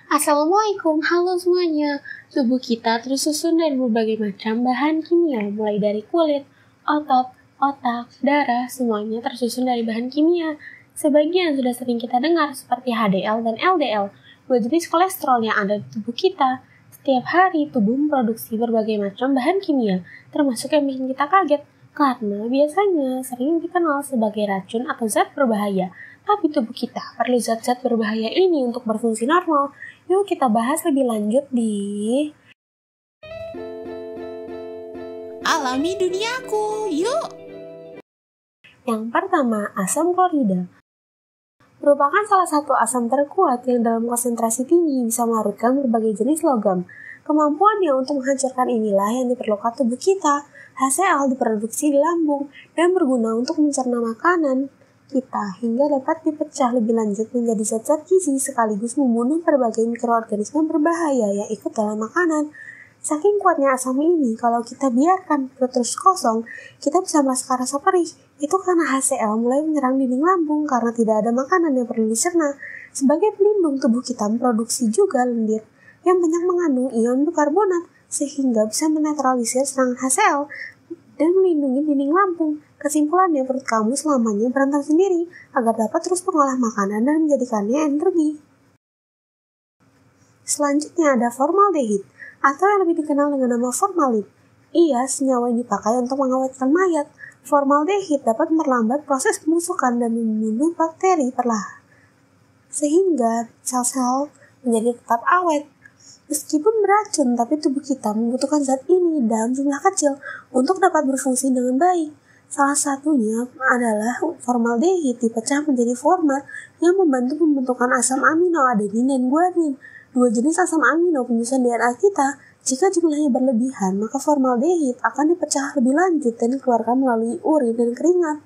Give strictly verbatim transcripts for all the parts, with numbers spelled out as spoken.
Assalamualaikum, halo semuanya. Tubuh kita tersusun dari berbagai macam bahan kimia, mulai dari kulit, otot, otak, darah, semuanya tersusun dari bahan kimia. Sebagian sudah sering kita dengar seperti H D L dan L D L, dua jenis kolesterol yang ada di tubuh kita. Setiap hari tubuh memproduksi berbagai macam bahan kimia, termasuk yang bikin kita kaget, karena biasanya sering dikenal sebagai racun atau zat berbahaya. Tapi tubuh kita perlu zat-zat berbahaya ini untuk berfungsi normal. Yuk kita bahas lebih lanjut di Alami Duniaku, yuk! Yang pertama, asam klorida. Merupakan salah satu asam terkuat yang dalam konsentrasi tinggi bisa melarutkan berbagai jenis logam. Kemampuannya untuk menghancurkan inilah yang diperlukan tubuh kita. H C L diproduksi di lambung dan berguna untuk mencerna makanan kita hingga dapat dipecah lebih lanjut menjadi zat-zat gizi sekaligus membunuh berbagai mikroorganisme berbahaya yang ikut dalam makanan. Saking kuatnya asam ini, kalau kita biarkan perut terus kosong, kita bisa merasakan rasa perih. Itu karena H C L mulai menyerang dinding lambung karena tidak ada makanan yang perlu dicerna. Sebagai pelindung, tubuh kita memproduksi juga lendir yang banyak mengandung ion bikarbonat sehingga bisa menetralisir serangan H C L dan melindungi dinding lambung. Kesimpulannya, perut kamu selamanya berantem sendiri agar dapat terus mengolah makanan dan menjadikannya energi. Selanjutnya ada formaldehid, atau yang lebih dikenal dengan nama formalin. Ia senyawa yang dipakai untuk mengawetkan mayat. Formaldehid dapat memperlambat proses pembusukan dan membunuh bakteri perlahan, sehingga sel-sel menjadi tetap awet. Meskipun beracun, tapi tubuh kita membutuhkan zat ini dalam jumlah kecil untuk dapat berfungsi dengan baik. Salah satunya adalah formaldehid dipecah menjadi format yang membantu pembentukan asam amino adenin dan guanin, dua jenis asam amino penyusun D N A kita. Jika jumlahnya berlebihan, maka formaldehid akan dipecah lebih lanjut dan dikeluarkan melalui urin dan keringat.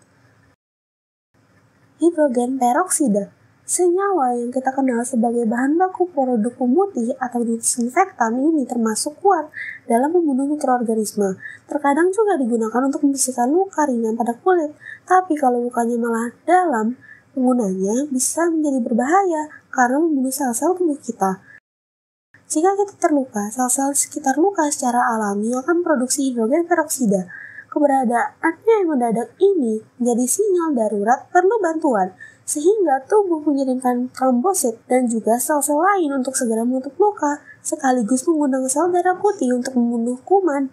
Hidrogen peroksida, senyawa yang kita kenal sebagai bahan baku produk pemutih atau disinfektan ini termasuk kuat dalam membunuh mikroorganisme. Terkadang juga digunakan untuk membersihkan luka ringan pada kulit, tapi kalau lukanya malah dalam, penggunanya bisa menjadi berbahaya karena membunuh sel-sel tubuh kita. Jika kita terluka, sel-sel sekitar luka secara alami akan memproduksi hidrogen peroksida. Keberadaannya yang mendadak ini menjadi sinyal darurat perlu bantuan, sehingga tubuh mengirimkan trombosit dan juga sel-sel lain untuk segera menutup luka, sekaligus mengundang sel darah putih untuk membunuh kuman.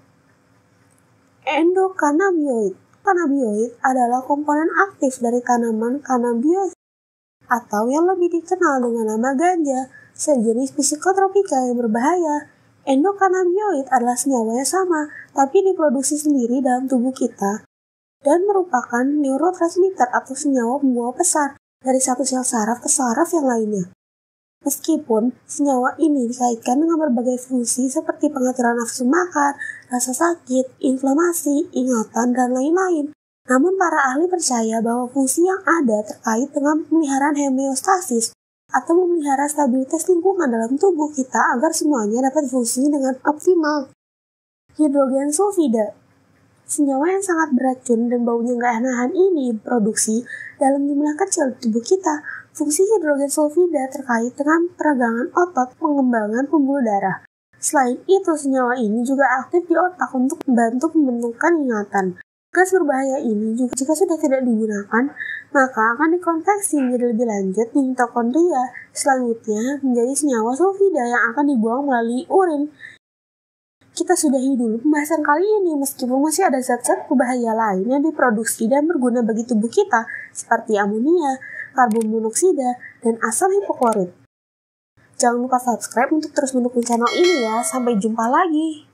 Endokannabinoid. Kannabinoid adalah komponen aktif dari tanaman cannabinoid, atau yang lebih dikenal dengan nama ganja, sejenis psikotropika yang berbahaya. Endokannabinoid adalah senyawa yang sama, tapi diproduksi sendiri dalam tubuh kita dan merupakan neurotransmitter atau senyawa pembawa pesan dari satu sel saraf ke saraf yang lainnya. Meskipun senyawa ini dikaitkan dengan berbagai fungsi seperti pengaturan nafsu makan, rasa sakit, inflamasi, ingatan, dan lain-lain, namun para ahli percaya bahwa fungsi yang ada terkait dengan pemeliharaan homeostasis atau memelihara stabilitas lingkungan dalam tubuh kita agar semuanya dapat fungsi dengan optimal. Hidrogen sulfida, senyawa yang sangat beracun dan baunya gak enakan ini produksi dalam jumlah kecil di tubuh kita. Fungsi hidrogen sulfida terkait dengan peragangan otot, pengembangan pembuluh darah. Selain itu, senyawa ini juga aktif di otak untuk membantu pembentukan ingatan. Gas berbahaya ini juga jika sudah tidak digunakan, maka akan dikonveksi menjadi lebih lanjut di mitokondria. Selanjutnya menjadi senyawa sulfida yang akan dibuang melalui urin. Kita sudahi dulu pembahasan kali ini, meskipun masih ada zat-zat berbahaya lain yang diproduksi dan berguna bagi tubuh kita, seperti amonia, karbon monoksida, dan asam hipoklorit. Jangan lupa subscribe untuk terus mendukung channel ini ya. Sampai jumpa lagi.